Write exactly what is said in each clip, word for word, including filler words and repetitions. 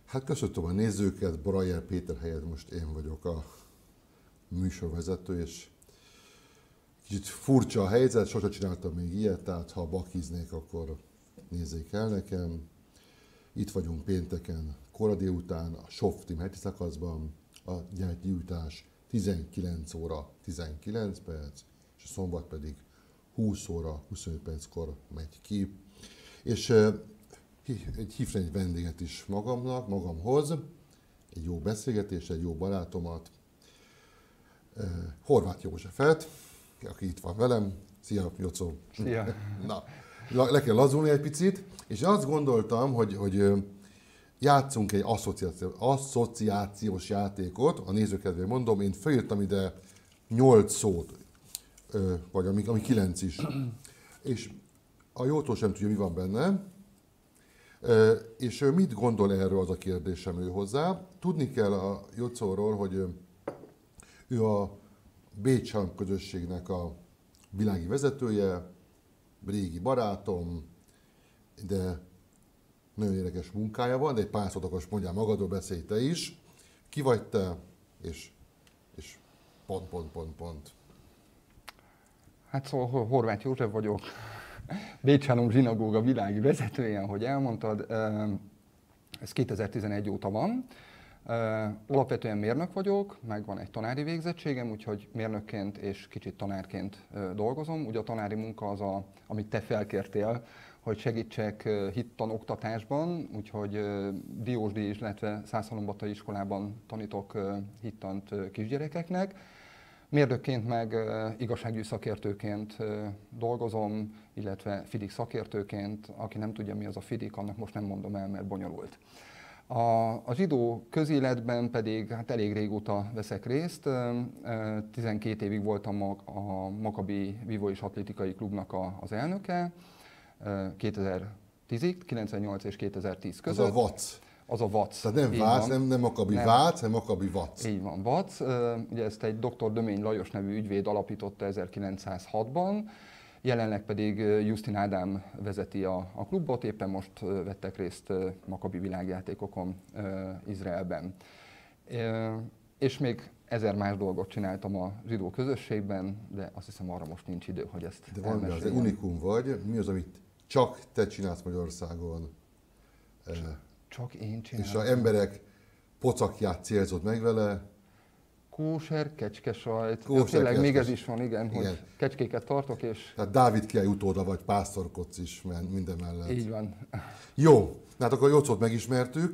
Hát köszöntöm a nézőket, Brajer Péter helyett most én vagyok a műsorvezető, és kicsit furcsa a helyzet, sosem csináltam még ilyet, tehát ha bakiznék, akkor nézzék el nekem. Itt vagyunk pénteken, kora délután, a Softim heti szakaszban, a gyárgyújtás tizenkilenc óra tizenkilenc perc, és a szombat pedig húsz óra huszonöt perckor megy ki. És egy hívtam egy vendéget is magamnak, magamhoz, egy jó beszélgetés, egy jó barátomat, Horváth Józsefet, aki itt van velem. Szia, Jocó! Szia! Na, le kell lazulni egy picit, és azt gondoltam, hogy, hogy játszunk egy asszociációs, asszociációs játékot, a nézőkedvéért mondom, én felírtam ide nyolc szót, vagy ami, ami kilenc is, és a Jótól sem tudja, mi van benne, és ő mit gondol erről, az a kérdésem ő hozzá. Tudni kell a Jocóról, hogy ő a Bécsalm közösségnek a világi vezetője, régi barátom, de nagyon érdekes munkája van, de egy pár szót akkor mondjál magadról, beszélj te is. Ki vagy te, és, és pont, pont, pont, pont. Hát szóval Horváth József vagyok, Bécsalom zsinagóga világi vezetője, ahogy elmondtad. Ez kétezer-tizenegy óta van. Alapvetően mérnök vagyok, meg van egy tanári végzettségem, úgyhogy mérnökként és kicsit tanárként dolgozom. Ugye a tanári munka az, a, amit te felkértél, hogy segítsek hittanoktatásban, úgyhogy Diósdi, illetve Szászhalombattai iskolában tanítok hittant kisgyerekeknek. Mérnökként meg igazságügyi szakértőként dolgozom, illetve fidik szakértőként. Aki nem tudja, mi az a fidik, annak most nem mondom el, mert bonyolult. A, a zsidó közéletben pedig hát elég régóta veszek részt. tizenkét évig voltam a, a Makabi Vívó és Atlétikai Klubnak a, az elnöke. kétezer-tízig, kilencvennyolc és kétezer-tíz között. Az a Vac. Az a Vac. Tehát nem Vác, nem, nem Makabi nem. Vác, hanem Makabi Vac. Így van, Vac. Ugye ezt egy doktor Dömény Lajos nevű ügyvéd alapította ezerkilencszázhatban. Jelenleg pedig Justin Ádám vezeti a, a klubot, éppen most vettek részt Makabi világjátékokon Izraelben. És még ezer más dolgot csináltam a zsidó közösségben, de azt hiszem arra most nincs idő, hogy ezt De valami az, unikum vagy, mi az, amit csak te csinálsz Magyarországon? Csak én csinálom. És az emberek pocakját célzott meg vele? Kóser, kecskesajt. Kóser, ja, tényleg kecskes. még ez is van, igen, igen, hogy kecskéket tartok, és... Tehát Dávid király utóda vagy, pásztorkodsz is minden mellett. Így van. Jó, hát akkor Jocót megismertük.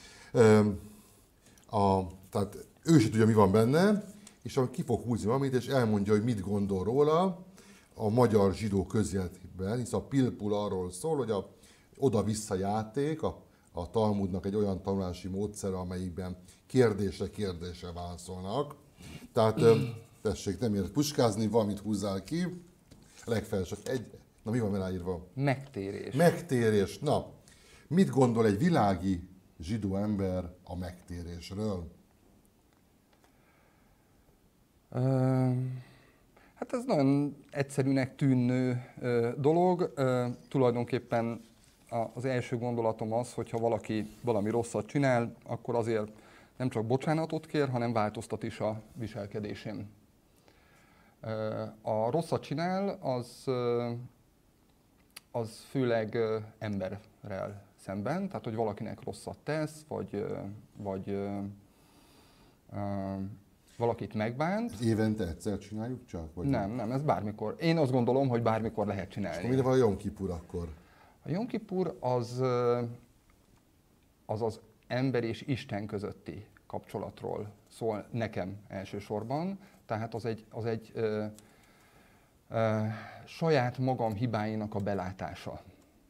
A, tehát ő is tudja, mi van benne, és akkor ki fog húzni valamit, és elmondja, hogy mit gondol róla a magyar zsidó közéletben, hisz a Pilpul arról szól, hogy a oda-vissza játék, a, a Talmudnak egy olyan tanulási módszer, amelyikben kérdésre kérdésre válaszolnak. Tehát tessék, nem ér puskázni, valamit húzzál ki, legfeljebb csak egy, na mi van ráírva? Megtérés. Megtérés, na, mit gondol egy világi zsidó ember a megtérésről? Uh, hát ez nagyon egyszerűnek tűnő uh, dolog. Uh, tulajdonképpen az első gondolatom az, hogy ha valaki valami rosszat csinál, akkor azért nem csak bocsánatot kér, hanem változtat is a viselkedésén. A rosszat csinál, az, az főleg emberrel szemben, tehát hogy valakinek rosszat tesz, vagy, vagy valakit megbánt. Évente egyszer csináljuk csak? Vagy nem, nem, ez bármikor. Én azt gondolom, hogy bármikor lehet csinálni. És mire van a Jom Kipur akkor? A Jom Kipur az, az az ember és Isten közötti kapcsolatról szól nekem elsősorban. Tehát az egy, az egy ö, ö, saját magam hibáinak a belátása.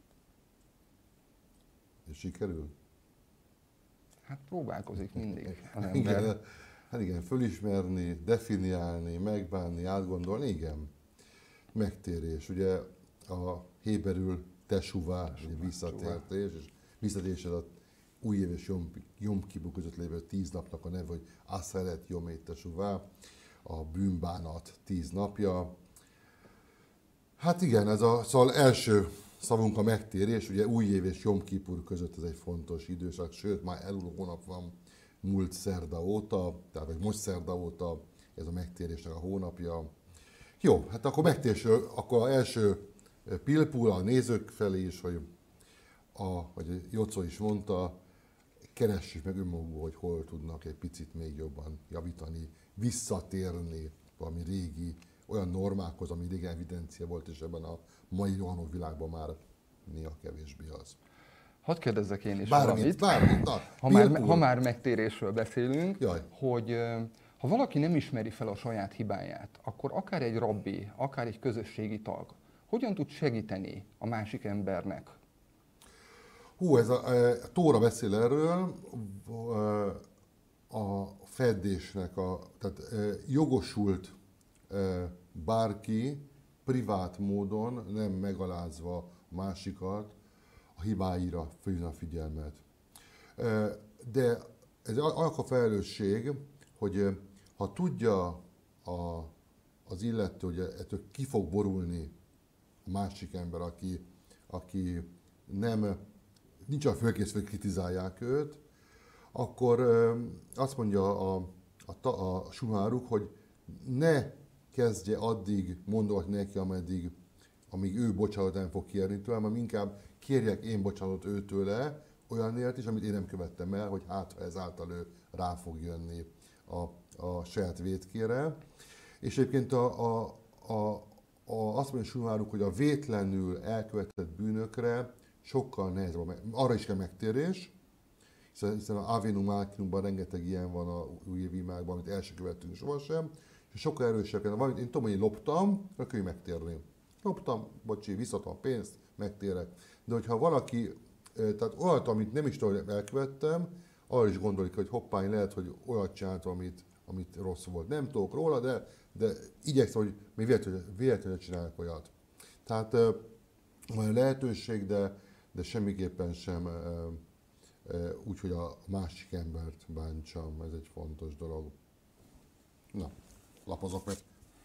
És sikerül? Hát próbálkozik mindig az ember. Igen, hát igen, fölismerni, definiálni, megbánni, átgondolni, igen. Megtérés. Ugye a héberül tesuvá, visszatértés, és visszatérés az a új év és Jom, Jom Kipur között lévő tíz napnak a neve, hogy Aseret Yomei Tesuvá, a bűnbánat tíz napja. Hát igen, ez a szóval első szavunk a megtérés, ugye új év és Jom Kipur között ez egy fontos időszak, sőt már elul hónap van múlt szerda óta, tehát vagy most szerda óta ez a megtérésnek a hónapja. Jó, hát akkor megtérésről, akkor az első pilpul a nézők felé is, hogy a, hogy Jocó is mondta, keressük meg önmagunkból, hogy hol tudnak egy picit még jobban javítani, visszatérni valami régi, olyan normákhoz, ami régen evidencia volt, és ebben a mai rohanó világban már néha kevésbé az. Hadd kérdezzek én is Bármit, valamit. bármit. Na, ha, már, ha már megtérésről beszélünk, Jaj. hogy ha valaki nem ismeri fel a saját hibáját, akkor akár egy rabbi, akár egy közösségi tag, hogyan tud segíteni a másik embernek? Hú, ez a, a Tóra beszél erről, a feddésnek, a, tehát jogosult bárki privát módon, nem megalázva a másikat, a hibáira fölhívni a figyelmet. De ez annak a felelősség, hogy ha tudja a, az illető, hogy ettől ki fog borulni a másik ember, aki, aki nem, nincs a fölkészülve, hogy kritizálják őt, akkor azt mondja a, a, a Suháruk, hogy ne kezdje addig mondogatni neki, ameddig, amíg ő bocsánatot nem fog kérni tőle, hanem inkább kérjek én bocsánatot őtőle olyanért is, amit én nem követtem el, hogy hát ha ezáltal ő rá fog jönni a, a saját vétkére. És egyébként a, a, a, a, azt mondja Suháruk, hogy a vétlenül elkövetett bűnökre sokkal nehezebb, arra is kell megtérés, hiszen, hiszen a Avinu Malkinumban rengeteg ilyen van a újévi imákban, amit el se követtünk sohasem, és sokkal erősebb kell. Valamit én tudom, hogy én loptam, akkor könnyű megtérni. Loptam, bocsi, visszatom a pénzt, megtérek. De hogyha valaki, tehát olyat, amit nem is tudom, hogy elkövettem, arra is gondolik, hogy hoppá, lehet, hogy olyat csináltam, amit, amit rossz volt. Nem tudok róla, de, de igyekszem, hogy még véletlenül, véletlenül csinálok olyat. Tehát van lehetőség, de, de semmiképpen sem úgy, hogy a másik embert bántsam. Ez egy fontos dolog. Na, lapozok meg.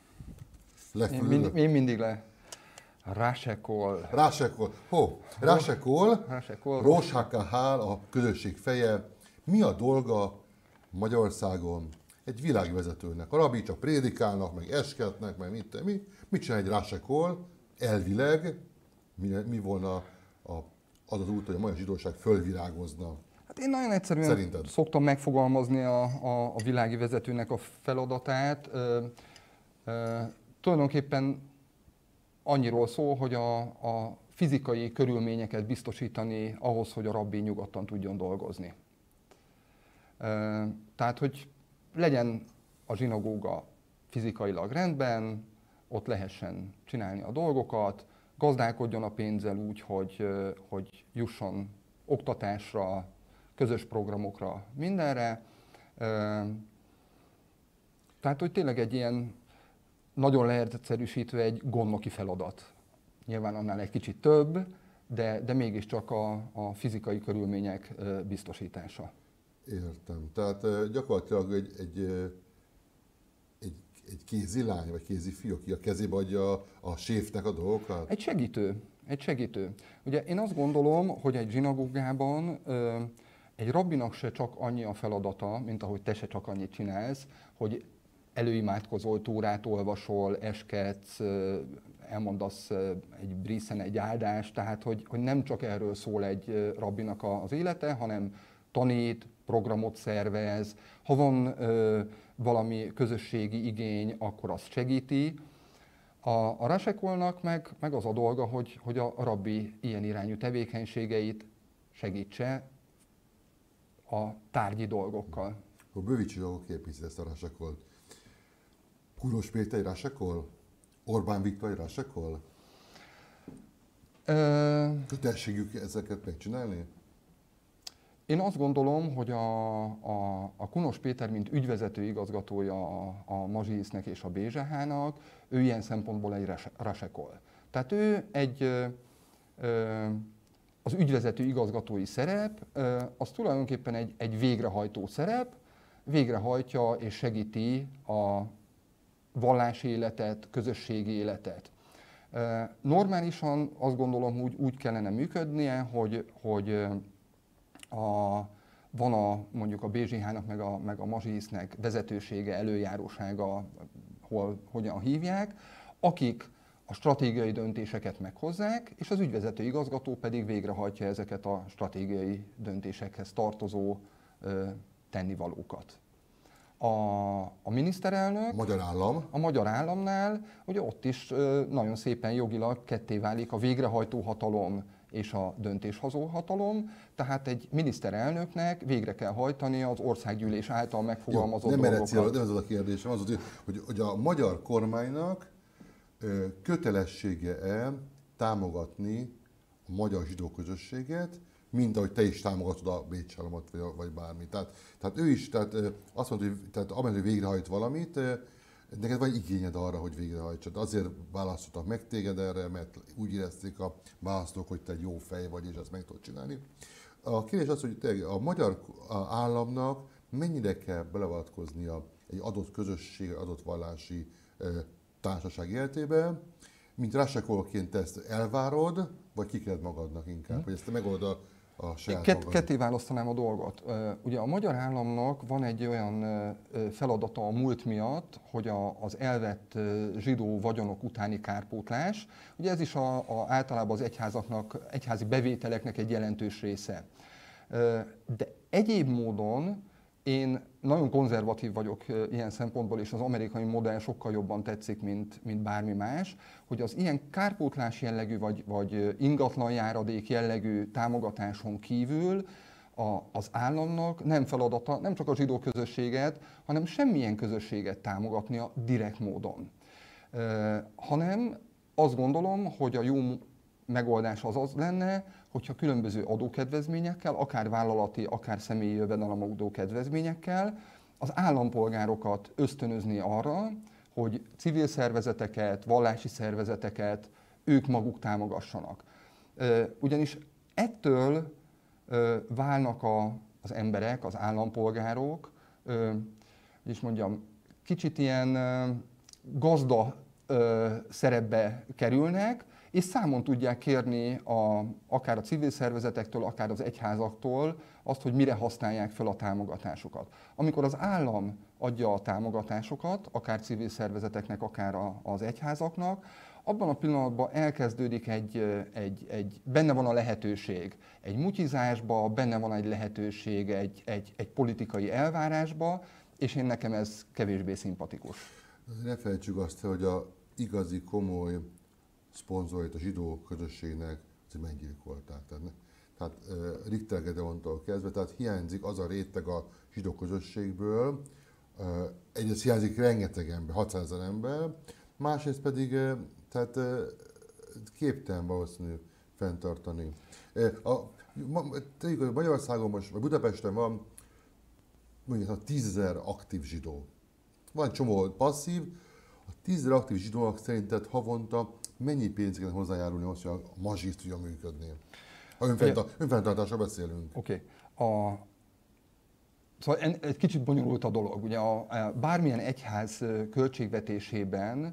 Én, mind, én mindig le. Rásekol. Rásekol. Hó, Rásekol, Rásekol. Rosh HaKahal, a közösség feje. Mi a dolga Magyarországon egy világvezetőnek? A rabbi csak prédikálnak, meg esketnek, meg mit, mi, mit csinál egy Rásekol? Elvileg, mi, mi volna a, az az út, hogy a magyar zsidóság fölvirágozna? Hát én nagyon egyszerűen Szerinted? szoktam megfogalmazni a, a, a világi vezetőnek a feladatát. Ö, ö, tulajdonképpen annyiról szól, hogy a, a fizikai körülményeket biztosítani ahhoz, hogy a rabbi nyugodtan tudjon dolgozni. Ö, tehát, hogy legyen a zsinagóga fizikailag rendben, ott lehessen csinálni a dolgokat, gazdálkodjon a pénzzel úgy, hogy, hogy jusson oktatásra, közös programokra, mindenre. Tehát, hogy tényleg egy ilyen nagyon leegyszerűsítve egy gondnoki feladat. Nyilván annál egy kicsit több, de, de mégiscsak a, a fizikai körülmények biztosítása. Értem. Tehát gyakorlatilag egy, egy, egy, egy kézilány, vagy kézifiú, aki a kezébe adja a, a séfnek a dolgokat? Egy segítő. Egy segítő. Ugye én azt gondolom, hogy egy zsinagógában egy rabbinak se csak annyi a feladata, mint ahogy te se csak annyit csinálsz, hogy előimádkozol, tórát olvasol, eskedsz, elmondasz egy brészen egy áldást, tehát hogy, hogy nem csak erről szól egy rabbinak az élete, hanem tanít, programot szervez, ha van ö, valami közösségi igény, akkor azt segíti. A, a Rásekolnak meg, meg az a dolga, hogy, hogy a rabbi ilyen irányú tevékenységeit segítse a tárgyi dolgokkal. Akkor bővítsük, akkor képítsd ezt a Rásekolt. Kuros Péter egy Rásekol? Orbán Viktor egy Rásekol? Ö... Kötelességük ezeket megcsinálni? Én azt gondolom, hogy a, a, a Kunos Péter, mint ügyvezető igazgatója a, a Mazsihisznek és a bé zé há-nak, ő ilyen szempontból egy Rásekol. Tehát ő egy, ö, ö, az ügyvezető igazgatói szerep, ö, az tulajdonképpen egy, egy végrehajtó szerep, végrehajtja és segíti a vallási életet, közösségi életet. Normálisan azt gondolom, úgy, úgy kellene működnie, hogy, hogy a, van a, mondjuk a bé zé há-nak meg a, meg a Mazsisznek vezetősége, előjárósága, hol, hogyan hívják, akik a stratégiai döntéseket meghozzák, és az ügyvezető igazgató pedig végrehajtja ezeket a stratégiai döntésekhez tartozó ö, tennivalókat. A, a miniszterelnök, a magyar állam. a magyar államnál, ugye ott is ö, nagyon szépen jogilag ketté válik a végrehajtó hatalom és a döntéshozó hatalom, tehát egy miniszterelnöknek végre kell hajtani az országgyűlés által megfogalmazott Jó, nem dolgokat. Cél, nem ez az a kérdésem, az, hogy, hogy, hogy a magyar kormánynak ö, kötelessége-e támogatni a magyar zsidó közösséget, mint ahogy te is támogatod a Bécs államot, vagy, vagy bármi. Tehát, tehát ő is tehát, azt mondta, hogy tehát, amennyi végrehajt valamit, neked van igényed arra, hogy végrehajtsad. Azért választottak meg téged erre, mert úgy érezték a választók, hogy te egy jó fej vagy, és ezt meg tudod csinálni. A kérdés az, hogy te, a magyar államnak mennyire kell beleavatkoznia egy adott közösség, adott vallási társaság életébe, mint rásekolként te ezt elvárod, vagy kikered magadnak inkább, hmm. hogy ezt te megold a, a saját Ket, magad. Ketté választanám a dolgot. Ugye a magyar államnak van egy olyan feladata a múlt miatt, hogy a, az elvett zsidó vagyonok utáni kárpótlás, ugye ez is a, a, általában az egyházaknak, egyházi bevételeknek egy jelentős része. De egyéb módon én nagyon konzervatív vagyok ilyen szempontból, és az amerikai modell sokkal jobban tetszik, mint, mint bármi más, hogy az ilyen kárpótlás jellegű, vagy, vagy ingatlanjáradék jellegű támogatáson kívül a, az államnak nem feladata nem csak a zsidó közösséget, hanem semmilyen közösséget támogatnia direkt módon. E, hanem azt gondolom, hogy a jó megoldás az az lenne, hogyha különböző adókedvezményekkel, akár vállalati, akár személyi jövedelemadó kedvezményekkel az állampolgárokat ösztönözni arra, hogy civil szervezeteket, vallási szervezeteket ők maguk támogassanak. Ugyanis ettől válnak a, az emberek, az állampolgárok, hogy is mondjam, kicsit ilyen gazda szerepbe kerülnek, és számon tudják kérni a, akár a civil szervezetektől, akár az egyházaktól azt, hogy mire használják fel a támogatásokat. Amikor az állam adja a támogatásokat, akár civil szervezeteknek, akár a, az egyházaknak, abban a pillanatban elkezdődik egy, egy, egy, benne van a lehetőség egy mutyizásba, benne van egy lehetőség egy, egy, egy politikai elvárásba, és én nekem ez kevésbé szimpatikus. Ne felejtsük azt, hogy a igazi komoly szponzorait a zsidó közösségnek meggyilkolták. Tehát, tehát uh, Richter Gedeontól kezdve, tehát hiányzik az a réteg a zsidó közösségből, uh, egyrészt hiányzik rengeteg ember, hatszázezer ember, másrészt pedig uh, tehát, uh, képtelen valószínű fenntartani. Uh, a, ma, tegyük, hogy Magyarországon most, vagy Budapesten van mondjuk tízezer aktív zsidó. Van csomó passzív, a tízezer aktív zsidónak szerinted havonta mennyi pénzt kell hozzájárulni ahhoz, hogy a mazsiszt tudja működni? Ha önfenntartásra beszélünk. Oké. Okay. Szóval egy kicsit bonyolult a dolog. Ugye a, a bármilyen egyház költségvetésében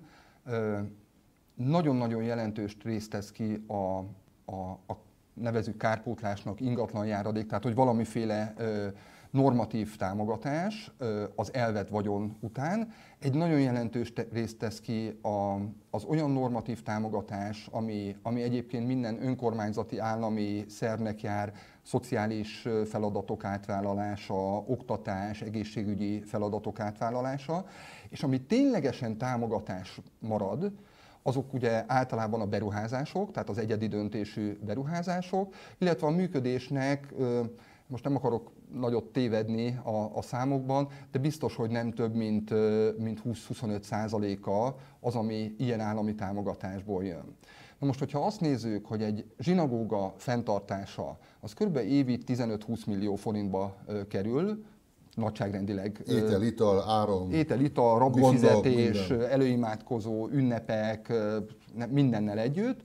nagyon-nagyon jelentős részt tesz ki a, a, a nevezük kárpótlásnak ingatlanjáradék, tehát hogy valamiféle normatív támogatás az elvett vagyon után. Egy nagyon jelentős részt tesz ki a, az olyan normatív támogatás, ami, ami egyébként minden önkormányzati állami szervnek jár, szociális feladatok átvállalása, oktatás, egészségügyi feladatok átvállalása, és ami ténylegesen támogatás marad, azok ugye általában a beruházások, tehát az egyedi döntésű beruházások, illetve a működésnek, most nem akarok nagyot tévedni a, a számokban, de biztos, hogy nem több, mint, mint húsz-huszonöt százaléka az, ami ilyen állami támogatásból jön. Na most, hogyha azt nézzük, hogy egy zsinagóga fenntartása, az kb. Évi tizenöt-húsz millió forintba kerül, nagyságrendileg. Étel, ital, áram. Étel, ital, rabbi gondol, fizetés, minden. előimádkozó, ünnepek, mindennel együtt.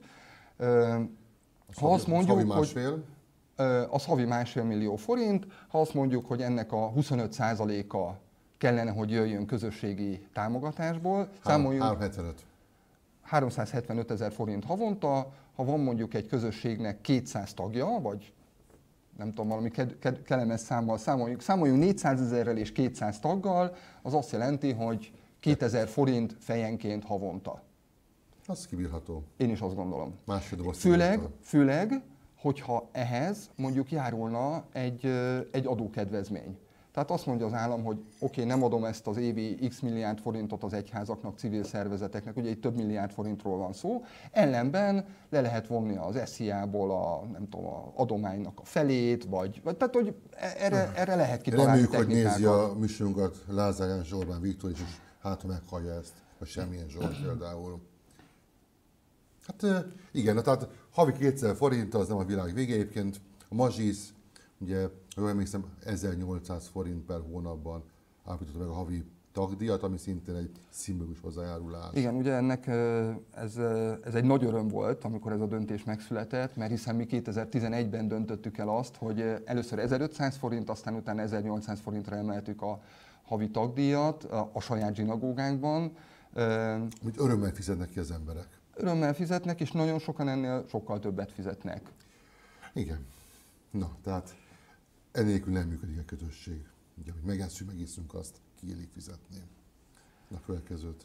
Az ha azt mondjuk, havi másfél. hogy az havi másfél millió forint, ha azt mondjuk, hogy ennek a huszonöt százaléka kellene, hogy jöjjön közösségi támogatásból, számoljuk. háromszázhetvenöt. háromszázhetvenöt ezer forint havonta, ha van mondjuk egy közösségnek kétszáz tagja, vagy nem tudom, valami kellemes számmal számoljuk, számoljunk négyszázezerrel és kétszáz taggal, az azt jelenti, hogy kétezer forint fejenként havonta. Az kibírható. Én is azt gondolom. Másfél doboz Főleg, főleg, hogyha ehhez mondjuk járulna egy, egy adókedvezmény. Tehát azt mondja az állam, hogy oké, okay, nem adom ezt az évi x milliárd forintot az egyházaknak, civil szervezeteknek, ugye itt több milliárd forintról van szó, ellenben le lehet vonni az es zé á-ból a, nem tudom, a adománynak a felét, vagy, vagy tehát, hogy erre, erre lehet kitalálni Reméljük, technikákat. hogy nézi a műsorunkat Lázár János Orbán Viktor is, és hát ha meghallja ezt, vagy semmilyen Zsolt például. Hát igen, tehát havi kétezer forint az nem a világ vége egyébként. A Mazsisz, ugye, ha emlékszem, ezernyolcszáz forint per hónapban állapította meg a havi tagdíjat, ami szintén egy szimbolikus hozzájárulás. Igen, ugye ennek ez, ez egy nagy öröm volt, amikor ez a döntés megszületett, mert hiszen mi kétezer-tizenegyben döntöttük el azt, hogy először ezerötszáz forint, aztán utána ezernyolcszáz forintra emeltük a havi tagdíjat a, a saját zsinagógánkban. Úgy örömmel fizetnek ki az emberek. Örömmel fizetnek, és nagyon sokan ennél sokkal többet fizetnek. Igen. Na, tehát ennélkül nem működik a közösség. Ugye, hogy megesszük, megisszunk, azt kiélik fizetni. Na, következőt.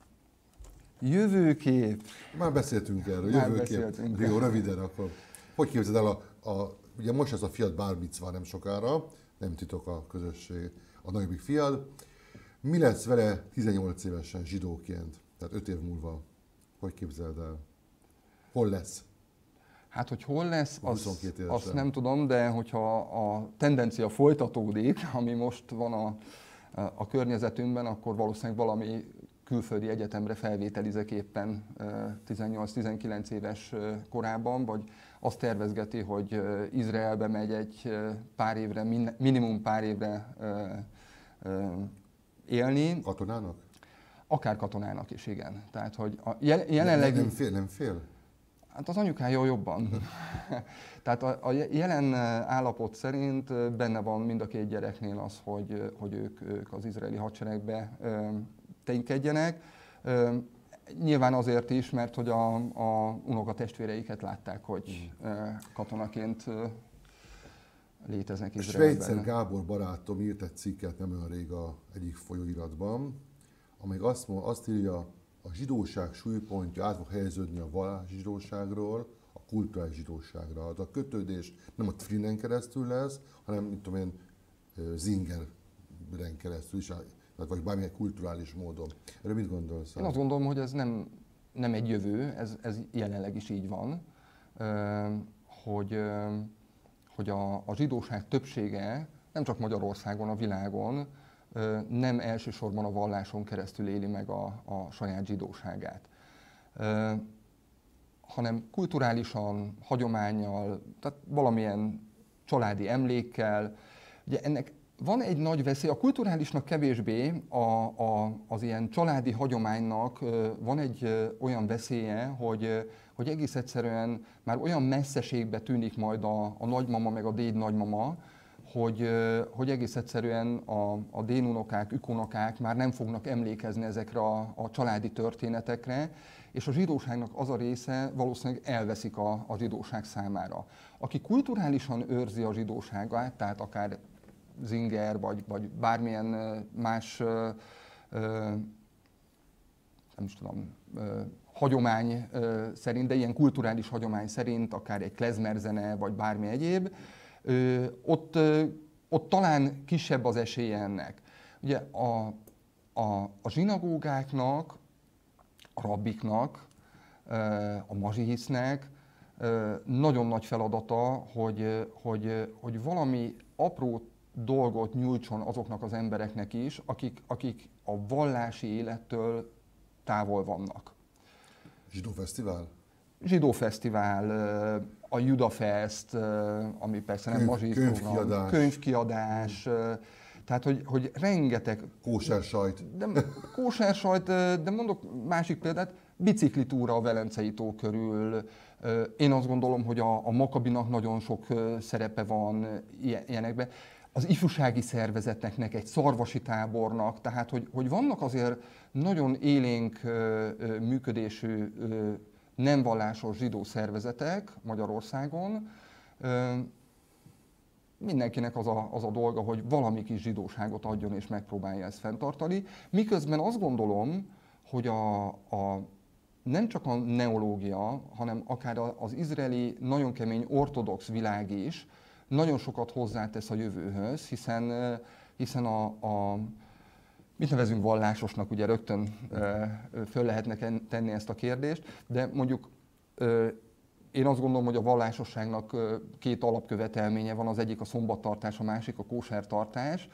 Jövőkép. Már beszéltünk erről, Már jövőkép. Jó, röviden akkor. Hogy képzeld el, a, a, ugye most ez a fiat Bar Micva nem sokára, nem titok a közösség, a nagyobbik fiad. Mi lesz vele tizennyolc évesen zsidóként, tehát öt év múlva? Hogy képzeld el? Hol lesz? Hát, hogy hol lesz, az, azt nem tudom, de hogyha a tendencia folytatódik, ami most van a, a környezetünkben, akkor valószínűleg valami külföldi egyetemre felvételizek éppen tizennyolc-tizenkilenc éves korában, vagy azt tervezgeti, hogy Izraelbe megy egy pár évre, minimum pár évre élni. Katonának? Akár katonának is, igen. Tehát, hogy a jelenleg... Nem, nem fél, nem fél? Hát az anyukája jobban. Tehát a, a jelen állapot szerint benne van mind a két gyereknél az, hogy, hogy ők, ők az izraeli hadseregbe ténykedjenek. Nyilván azért is, mert hogy a, a unokatestvéreiket látták, hogy katonaként léteznek Izraelben. Svejcer Gábor barátom írt egy cikket nem olyan rég a egyik folyóiratban, amely azt, azt írja, a zsidóság súlypontja át fog helyeződni a vallási zsidóságról a kulturális zsidóságra. Az a kötődés nem a Tfilinen keresztül lesz, hanem, mint tudom én, Zingeren keresztül is, vagy bármilyen kulturális módon. Erről mit gondolsz? Én azt gondolom, hogy ez nem, nem egy jövő, ez, ez jelenleg is így van, hogy, hogy a, a zsidóság többsége nem csak Magyarországon, a világon, nem elsősorban a valláson keresztül éli meg a, a saját zsidóságát, hanem kulturálisan, hagyománnyal, tehát valamilyen családi emlékkel. Ugye ennek van egy nagy veszély, a kulturálisnak kevésbé, a, a, az ilyen családi hagyománynak van egy olyan veszélye, hogy, hogy egész egyszerűen már olyan messzeségbe tűnik majd a, a nagymama meg a déd nagymama, hogy, hogy egész egyszerűen a, a dénunokák, ükunokák már nem fognak emlékezni ezekre a, a családi történetekre, és a zsidóságnak az a része valószínűleg elveszik a, a zsidóság számára. Aki kulturálisan őrzi a zsidóságát, tehát akár Zinger, vagy, vagy bármilyen más, nem is tudom, hagyomány szerint, de ilyen kulturális hagyomány szerint, akár egy klezmerzene, vagy bármi egyéb, ott, ott talán kisebb az esélye ennek. Ugye a, a, a zsinagógáknak, a rabbiknak, a mazsihisznek nagyon nagy feladata, hogy, hogy, hogy valami apró dolgot nyújtson azoknak az embereknek is, akik, akik a vallási élettől távol vannak. Zsidó fesztivál? Zsidó fesztivál, a Judafest, ami persze nem mazsihisz program, könyvkiadás, tehát hogy, hogy rengeteg... Kóser sajt. De, kóser sajt, de mondok másik példát, biciklitúra a Velencei tó körül. Én azt gondolom, hogy a, a Makabinak nagyon sok szerepe van ilyenekben. az ifjúsági szervezeteknek, egy szarvasi tábornak, tehát hogy, hogy vannak azért nagyon élénk ö, ö, működésű ö, nem vallásos zsidó szervezetek Magyarországon. Ö, mindenkinek az a, az a dolga, hogy valami kis zsidóságot adjon és megpróbálja ezt fenntartani. Miközben azt gondolom, hogy a, a, nem csak a neológia, hanem akár az izraeli nagyon kemény ortodox világ is nagyon sokat hozzátesz a jövőhöz, hiszen, hiszen a, a mit nevezünk vallásosnak, ugye rögtön föl lehetne tenni ezt a kérdést, de mondjuk én azt gondolom, hogy a vallásosságnak két alapkövetelménye van, az egyik a szombattartás, a másik a kósertartás,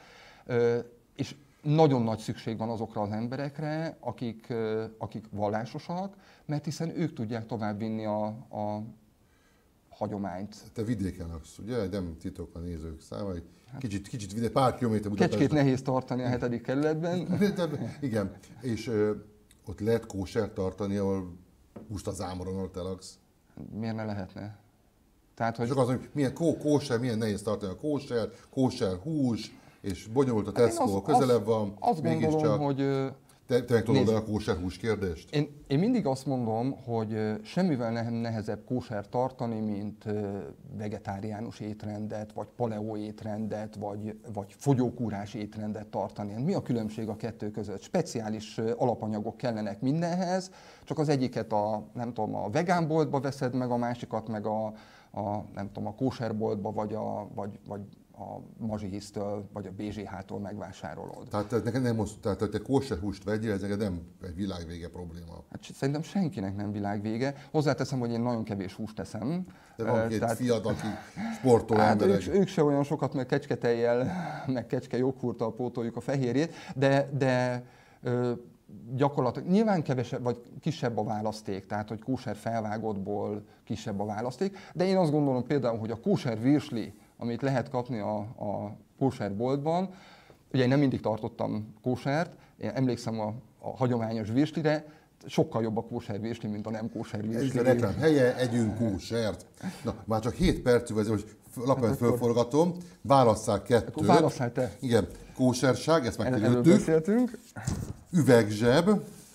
és nagyon nagy szükség van azokra az emberekre, akik, akik vallásosak, mert hiszen ők tudják továbbvinni a, a hagyományt. Te vidéken laksz, ugye? Nem titok a nézők számára, hogy kicsit, kicsit vidék, pár kilométer Budapest. Kecskét nehéz tartani a hetedik kerületben. Igen, és ö, ott lehet kóser tartani, ahol húst az ámoron, ahol te laksz? Miért ne lehetne? Tehát, hogy... Csak az, hogy milyen kó, kóser, milyen nehéz tartani a kóser, kóser hús, és bonyolult a Tesco, közelebb van. Azt gondolom, csak... hogy... Te, te meg tudod a kóser hús kérdést? Én, én mindig azt mondom, hogy semmivel nem nehezebb kóser tartani, mint vegetáriánus étrendet, vagy paleó étrendet, vagy, vagy fogyókúrás étrendet tartani. Mi a különbség a kettő között? Speciális alapanyagok kellenek mindenhez, csak az egyiket a, nem tudom, a vegánboltba veszed meg, a másikat meg a, a nem tudom, a kóserboltba, vagy a, vagy, vagy a Mazsihisztől vagy a bé zé há-tól megvásárolod. Tehát neked nem most, tehát hogy te kóser húst vegyél, ez neked nem egy világvége probléma. Hát szerintem senkinek nem világvége. Hozzáteszem, hogy én nagyon kevés húst teszem. De van két tehát... fiad, aki sportol hát ők, ők se olyan sokat, meg kecsketejjel, meg kecske joghurttal pótoljuk a fehérjét, de, de ö, gyakorlatilag nyilván kevesebb, vagy kisebb a választék, tehát hogy kóser felvágottból kisebb a választék, de én azt gondolom például, hogy a kóser virsli, amit lehet kapni a, a kóserboltban. Ugye én nem mindig tartottam kósert, én emlékszem a, a hagyományos virslire, sokkal jobb a kóser virsli, mint a nem kóser virsli. Ez a reklám helye, együnk kósert. Na, már csak hét percig, hogy lapját hát fölforgatom, válasszál kettőt. Akkor válasszál te. Igen, kóserság, ezt meg kijött. Üvegzseb,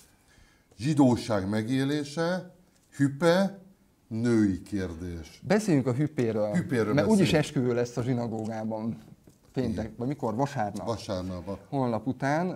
zsidóság megélése, hüpe, női kérdés. Beszéljünk a hüpéről, hüpéről mert úgyis esküvő lesz a zsinagógában péntek, vagy mikor? Vasárnap. Vasárnap. Holnap után.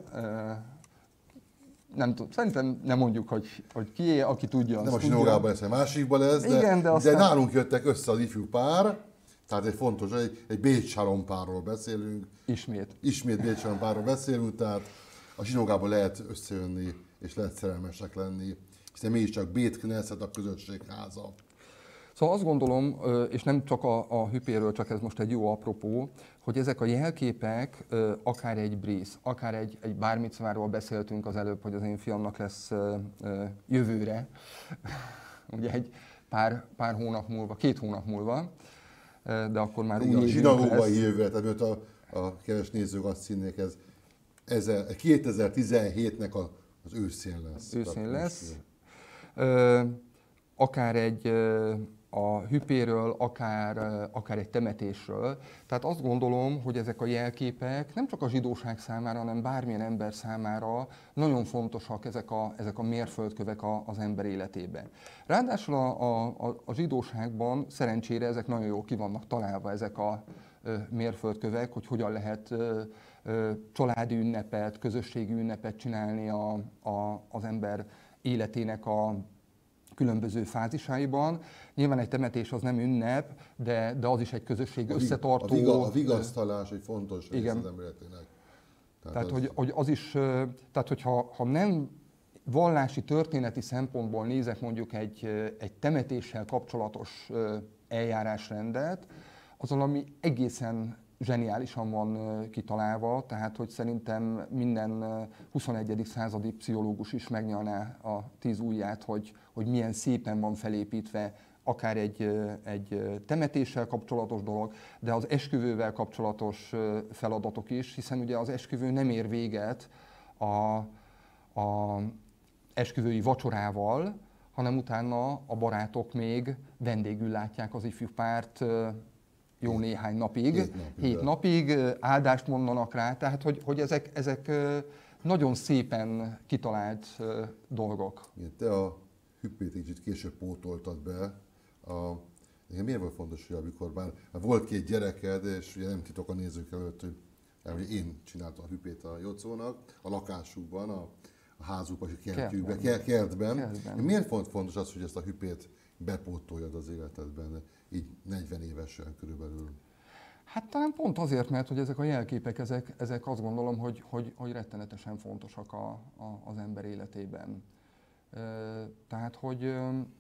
Nem tudom, szerintem nem mondjuk, hogy, hogy ki, aki tudja. Nem a zsinagógában lesz, a másikban lesz, de, igen, de, aztán... de nálunk jöttek össze az ifjú pár, tehát egy fontos, egy, egy Bécs-Salom párról beszélünk. Ismét. Ismét Bécs-Salom párról beszélünk, tehát a zsinagógában lehet összejönni, és lehet szerelmesek lenni, hiszen mégiscsak Bét Knesset a közösség háza. Szóval azt gondolom, és nem csak a, a hüpéről, csak ez most egy jó apropó, hogy ezek a jelképek, akár egy bríz, akár egy, egy bármicváról beszéltünk az előbb, hogy az én fiamnak lesz jövőre, ugye egy pár, pár hónap múlva, két hónap múlva, de akkor már igen, úgy zsinagógai jövőre, tehát a, a keves nézők azt hinnék, ez, ez kétezer-tizenhétnek a, az őszén lesz. Őszén lesz. Ö, akár egy a hüpéről, akár, akár egy temetésről. Tehát azt gondolom, hogy ezek a jelképek nem csak a zsidóság számára, hanem bármilyen ember számára nagyon fontosak ezek a, ezek a mérföldkövek a, az ember életében. Ráadásul a, a, a zsidóságban szerencsére ezek nagyon jól ki vannak találva, ezek a mérföldkövek, hogy hogyan lehet családi ünnepet, közösségi ünnepet csinálni a, a, az ember életének a különböző fázisáiban. Nyilván egy temetés az nem ünnep, de, de az is egy közösség a összetartó. A, viga, a vigasztalás egy fontos rész igen. az emberéletének. Tehát, tehát az... hogy, hogy az is, tehát hogyha ha nem vallási történeti szempontból nézek mondjuk egy, egy temetéssel kapcsolatos eljárásrendet, az valami egészen zseniálisan van kitalálva, tehát hogy szerintem minden huszonegyedik századi pszichológus is megnyalná a tíz ujját, hogy, hogy milyen szépen van felépítve akár egy, egy temetéssel kapcsolatos dolog, de az esküvővel kapcsolatos feladatok is, hiszen ugye az esküvő nem ér véget a, a esküvői vacsorával, hanem utána a barátok még vendégül látják az ifjú párt jó néhány napig, hét napig, hét napig áldást mondanak rá, tehát hogy, hogy ezek, ezek nagyon szépen kitalált dolgok. Igen, te a hüppét kicsit később pótoltad be. A, nekem miért volt fontos, hogy amikor már volt két gyereked, és ugye nem titok a nézők előtt, hogy, hogy én csináltam a hüppét a Jocónak, a lakásukban, a, a házukban, a kertjükben, kertben. kertben. kertben. Miért fontos az, hogy ezt a hüppét bepótoljad az életedben, így negyven évesen körülbelül? Hát talán pont azért, mert hogy ezek a jelképek, ezek, ezek azt gondolom, hogy, hogy, hogy rettenetesen fontosak a, a, az ember életében. Tehát, hogy,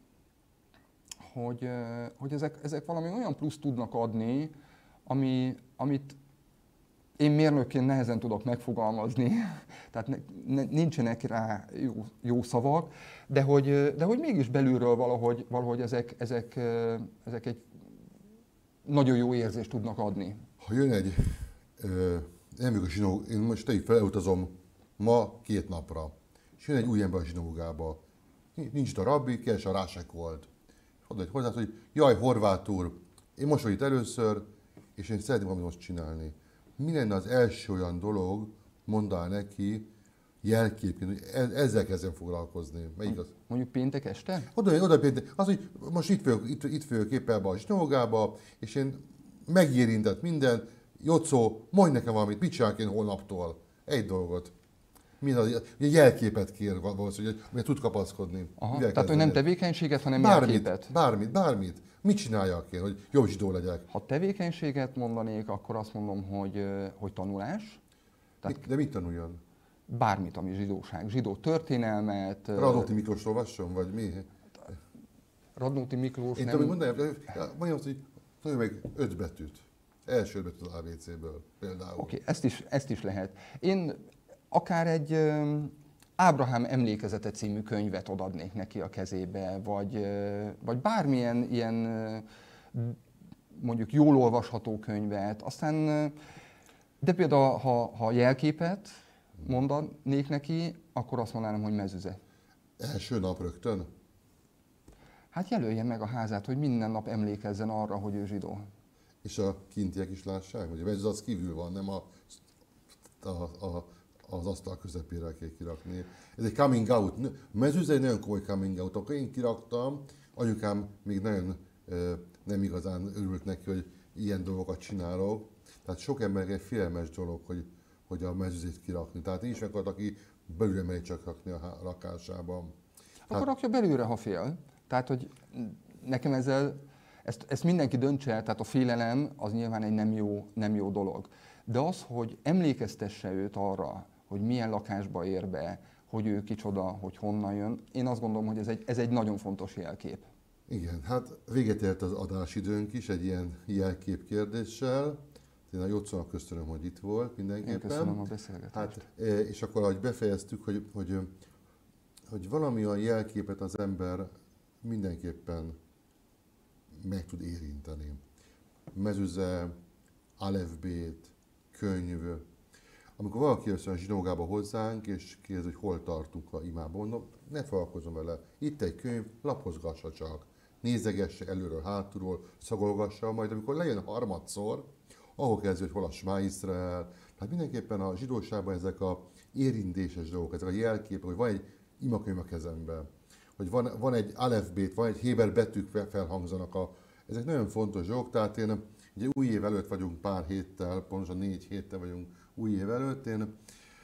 hogy, hogy ezek, ezek valami olyan plusz tudnak adni, ami, amit én mérnökként nehezen tudok megfogalmazni, tehát ne, ne, nincsenek rá jó, jó szavak, de hogy, de hogy mégis belülről valahogy, valahogy ezek, ezek, ezek egy nagyon jó érzést tudnak adni. Ha jön egy, ö, nem a zsinóg, én most tegyük fel, elutazom ma két napra, és jön egy új ember a zsinógába, nincs a rabbi, keres a rásek volt. Oda hozzá, hogy jaj, Horváth úr, én most vagy itt először, és én szeretném valamit most csinálni. Mi lenne az első olyan dolog, mondál neki, jelképként, hogy ezzel kezdem foglalkozni. Melyik az? Mondjuk péntek este? Oda, oda péntek. Az, hogy most itt vagyok, itt, itt vagyok éppen ebbe a zsinógába, és én megérintett minden. Jocó, mondj nekem valamit, mit csinálok én holnaptól? Egy dolgot. Minden, ugye jelképet kér valószínűleg, hogy tud kapaszkodni. Aha, tehát, hogy nem tevékenységet, hanem bármit, jelképet. Bármit, bármit. Mit csináljak én, hogy jobb zsidó legyek? Ha tevékenységet mondanék, akkor azt mondom, hogy, hogy tanulás. Tehát mit, de mit tanuljon? Bármit, ami zsidóság. Zsidó történelmet. Radnóti Miklós olvasson, vagy mi? Radnóti Miklós én nem... Én tudom, mondjam azt, hogy tanulj meg öt betűt. Első betűt az á bé cé-ből például. Oké, okay, ezt, is, ezt is lehet. Én akár egy uh, Ábrahám emlékezete című könyvet odadnék neki a kezébe, vagy, uh, vagy bármilyen ilyen uh, mondjuk jól olvasható könyvet. Aztán, uh, de például ha, ha jelképet mondanék neki, akkor azt mondanám, hogy mezüze. Első nap rögtön? Hát jelölje meg a házát, hogy minden nap emlékezzen arra, hogy ő zsidó. És a kintiek is lássák? Hogy a mezőz az kívül van, nem a, a, a, az asztal közepére kell kirakni. Ez egy coming out. A mezőz egy nagyon komoly coming out. Akkor én kiraktam, anyukám még nagyon nem igazán örült neki, hogy ilyen dolgokat csinálok. Tehát sok embernek egy félelmes dolog, hogy, hogy a mezőzét kirakni. Tehát én is megad, aki belülre megy csak rakni a lakásában. Akkor Tehát... rakja belülre, ha fél. Tehát, hogy nekem ezzel, ezt, ezt mindenki döntse el, tehát a félelem az nyilván egy nem jó, nem jó dolog. De az, hogy emlékeztesse őt arra, hogy milyen lakásba ér be, hogy ő kicsoda, hogy honnan jön, én azt gondolom, hogy ez egy, ez egy nagyon fontos jelkép. Igen, hát véget ért az adásidőnk is egy ilyen jelkép kérdéssel. Én a Jocónak köszönöm, hogy itt volt mindenképpen. Én köszönöm a beszélgetést. Hát, és akkor, ahogy befejeztük, hogy, hogy, hogy valami olyan jelképet az ember mindenképpen meg tud érinteni. Mezüze, alefbét, könyv. Amikor valaki jössz a zsinógába hozzánk, és kérdez, hogy hol tartunk a imában, mondom, ne foglalkozzon vele. Itt egy könyv, lapozgassa csak. Nézegesse előről, hátulról, szagolgassa, majd amikor lejön harmadszor, ahol kezdő, hogy hol a Smá Iszrael. Tehát mindenképpen a zsidóságban ezek a érintéses dolgok, ezek a jelképek, hogy van egy imakönyv a kezemben, hogy van, van egy alefbét, van egy héber betűk felhangzanak. A, ezek nagyon fontos dolgok, tehát én ugye új év előtt vagyunk pár héttel, pontosan négy héttel vagyunk új év előtt. Én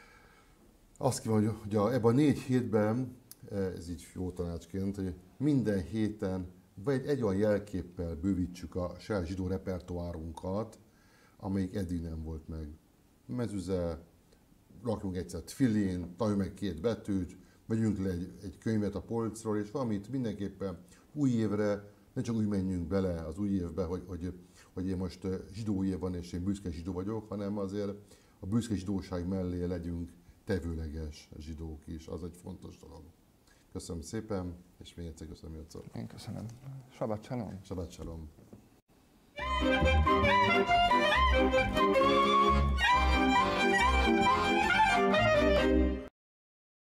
azt kívánom, hogy a, ebben a négy hétben, ez így jó tanácsként, hogy minden héten vagy egy olyan jelképpel bővítsük a saját zsidó repertoárunkat, amelyik eddig nem volt meg. Mezüze, rakjunk egyszer tfilin, tanuljunk meg két betűt, vegyünk le egy, egy könyvet a polcról, és valamit mindenképpen új évre, ne csak úgy menjünk bele az új évbe, hogy, hogy, hogy én most zsidó év van, és én büszke zsidó vagyok, hanem azért a büszke zsidóság mellé legyünk tevőleges zsidók is, az egy fontos dolog. Köszönöm szépen, és még egyszer köszönöm, Jocó. Én köszönöm. Shabbat shalom. Shabbat shalom.